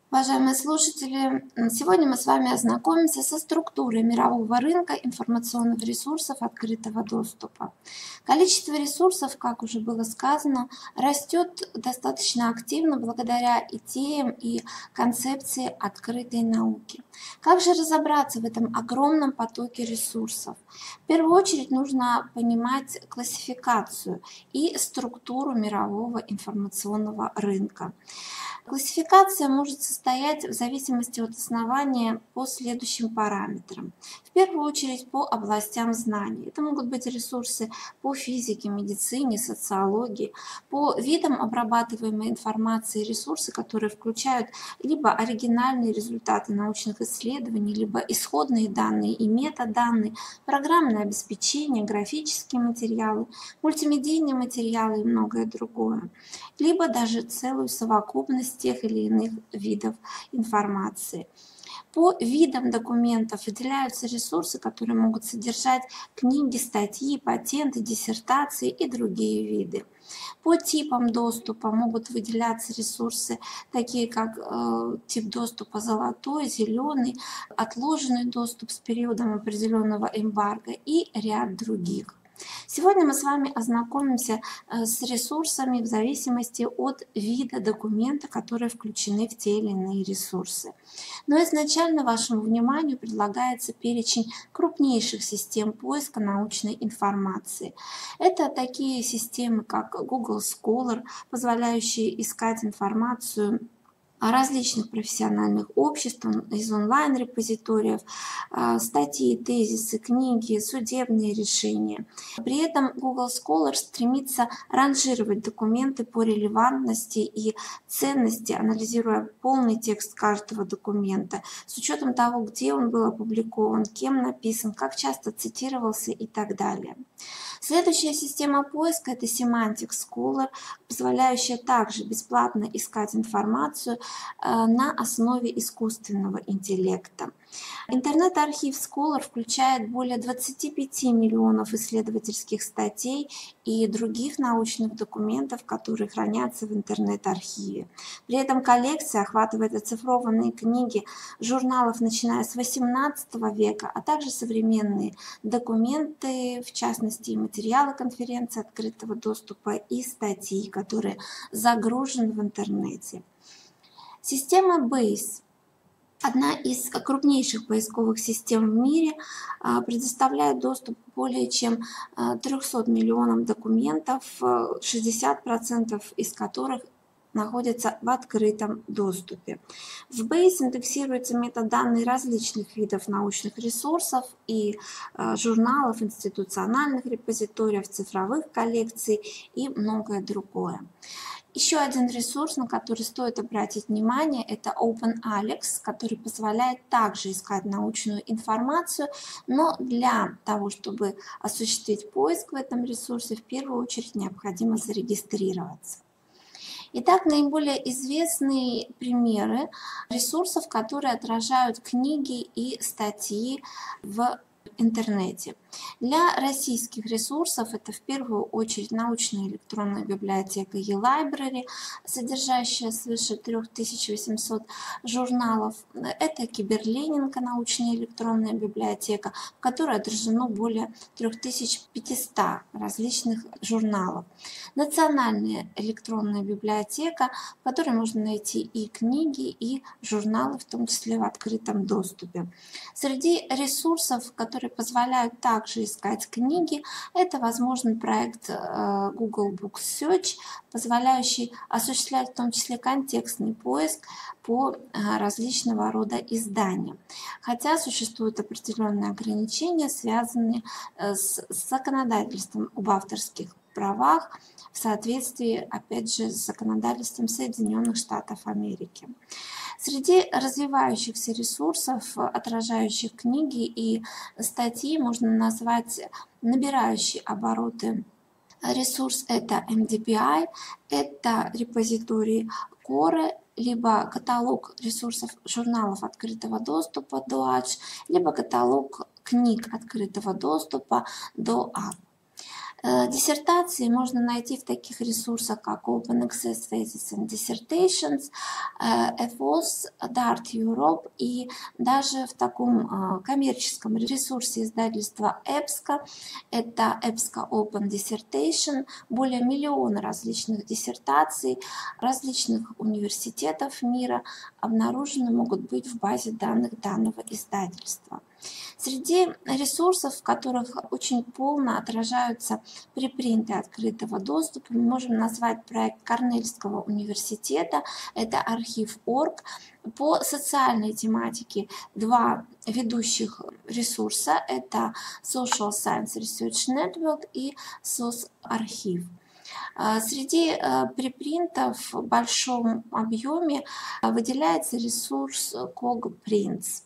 Уважаемые слушатели, сегодня мы с вами ознакомимся со структурой мирового рынка информационных ресурсов открытого доступа. Количество ресурсов, как уже было сказано, растет достаточно активно благодаря идеям и концепции открытой науки. Как же разобраться в этом огромном потоке ресурсов? В первую очередь нужно понимать классификацию и структуру мирового информационного рынка. Классификация может состоять в зависимости от основания по следующим параметрам. В первую очередь по областям знаний. Это могут быть ресурсы по физике, медицине, социологии, по видам обрабатываемой информации, ресурсы, которые включают либо оригинальные результаты научных исследований, либо исходные данные и метаданные, программное обеспечение, графические материалы, мультимедийные материалы и многое другое, либо даже целую совокупность тех или иных видов информации. По видам документов выделяются ресурсы, которые могут содержать книги, статьи, патенты, диссертации и другие виды. По типам доступа могут выделяться ресурсы, такие как тип доступа золотой, зеленый, отложенный доступ с периодом определенного эмбарго и ряд других. Сегодня мы с вами ознакомимся с ресурсами в зависимости от вида документа, которые включены в те или иные ресурсы. Но изначально вашему вниманию предлагается перечень крупнейших систем поиска научной информации. Это такие системы, как Google Scholar, позволяющие искать информацию о различных профессиональных обществах, из онлайн-репозиториев, статьи, тезисы, книги, судебные решения. При этом Google Scholar стремится ранжировать документы по релевантности и ценности, анализируя полный текст каждого документа, с учетом того, где он был опубликован, кем написан, как часто цитировался и так далее. Следующая система поиска – это Semantic Scholar, позволяющая также бесплатно искать информацию на основе искусственного интеллекта. Интернет-архив Scholar включает более 25 миллионов исследовательских статей и других научных документов, которые хранятся в интернет-архиве. При этом коллекция охватывает оцифрованные книги журналов, начиная с XVIII века, а также современные документы, в частности, и материалы конференции открытого доступа и статьи, которые загружены в интернете. Система Bayes, одна из крупнейших поисковых систем в мире, предоставляет доступ к более чем 300 миллионам документов, 60% из которых находятся в открытом доступе. В Bayes индексируются метаданные различных видов научных ресурсов и журналов, институциональных репозиториев, цифровых коллекций и многое другое. Еще один ресурс, на который стоит обратить внимание, это OpenAlex, который позволяет также искать научную информацию, но для того, чтобы осуществить поиск в этом ресурсе, в первую очередь необходимо зарегистрироваться. Итак, наиболее известные примеры ресурсов, которые отражают книги и статьи в интернете. Для российских ресурсов это в первую очередь научная электронная библиотека eLibrary, содержащая свыше 3800 журналов. Это Киберленинка, научная электронная библиотека, в которой отражено более 3500 различных журналов. Национальная электронная библиотека, в которой можно найти и книги, и журналы, в том числе в открытом доступе. Среди ресурсов, которые позволяют также искать книги, это возможный проект Google Books Search, позволяющий осуществлять в том числе контекстный поиск по различного рода изданиям. Хотя существуют определенные ограничения, связанные с законодательством об авторских правах, в соответствии, опять же, с законодательством Соединенных Штатов Америки. Среди развивающихся ресурсов, отражающих книги и статьи, можно назвать набирающий обороты ресурс. Это MDPI, это репозиторий Core, либо каталог ресурсов журналов открытого доступа DOAJ, либо каталог книг открытого доступа DOAB. Диссертации можно найти в таких ресурсах, как Open Access Thesis and Dissertations, EFOS, Dart Europe и даже в таком коммерческом ресурсе издательства EBSCO, это EBSCO Open Dissertation, более миллиона различных диссертаций различных университетов мира обнаружены могут быть в базе данных данного издательства. Среди ресурсов, в которых очень полно отражаются препринты открытого доступа, мы можем назвать проект Корнельского университета, это архив.орг. По социальной тематике два ведущих ресурса, это Social Science Research Network и SOSArchive. Среди препринтов в большом объеме выделяется ресурс CogPrints.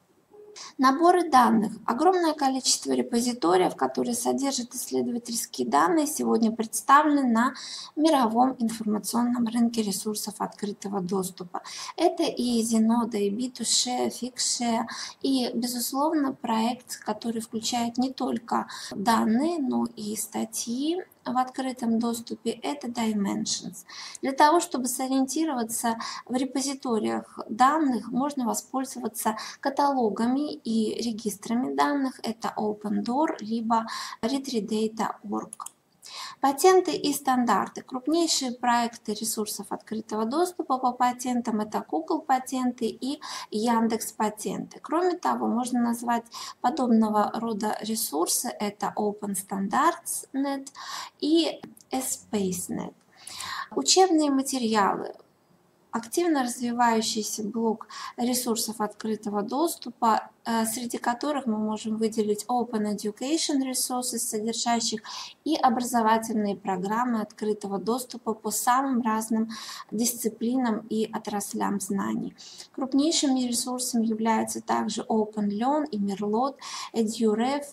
Наборы данных. Огромное количество репозиториев, которые содержат исследовательские данные, сегодня представлены на мировом информационном рынке ресурсов открытого доступа. Это и Zenodo, и B2Share, Figshare, и, безусловно, проект, который включает не только данные, но и статьи в открытом доступе, это Dimensions. Для того, чтобы сориентироваться в репозиториях данных, можно воспользоваться каталогами и регистрами данных, это OpenDoor, либо Retreedata.org. Патенты и стандарты. Крупнейшие проекты ресурсов открытого доступа по патентам это Google патенты и Яндекс патенты. Кроме того, можно назвать подобного рода ресурсы это OpenStandards.net и ESpaceNet. Учебные материалы. Активно развивающийся блок ресурсов открытого доступа, среди которых мы можем выделить Open Education Resources, содержащих и образовательные программы открытого доступа по самым разным дисциплинам и отраслям знаний. Крупнейшими ресурсами являются также OpenLearn и Merlot, EduRef,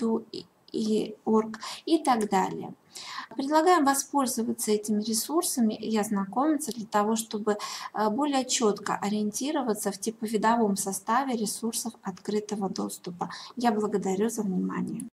Edu.org и так далее. Предлагаем воспользоваться этими ресурсами и ознакомиться для того, чтобы более четко ориентироваться в типовидовом составе ресурсов открытого доступа. Я благодарю за внимание.